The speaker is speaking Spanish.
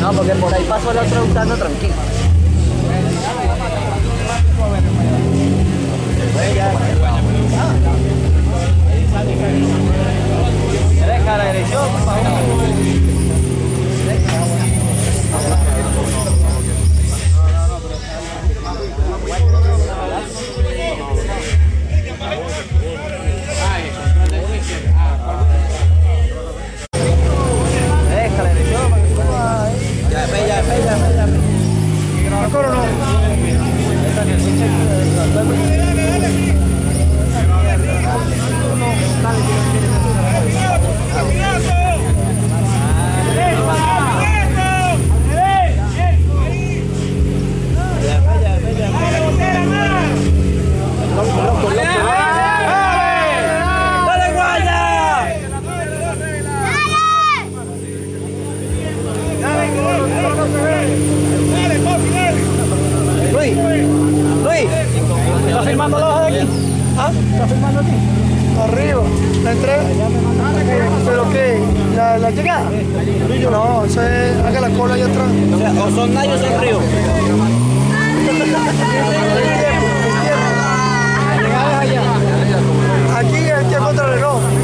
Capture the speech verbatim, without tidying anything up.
No, porque por ahí pasó el otro gusano tranquilo. Deja la dirección, por favor. Luis, Luis, ¿está filmando la hoja de aquí? ¿Ah? ¿Está filmando aquí? Arriba, la entrega. ¿Pero qué? ¿La, la llegada? No, eso es, haga la cola ahí atrás. O sea, o son Nayos o son Río. El tiempo, el tiempo. La llegada es allá. Aquí es el tiempo contra el reloj.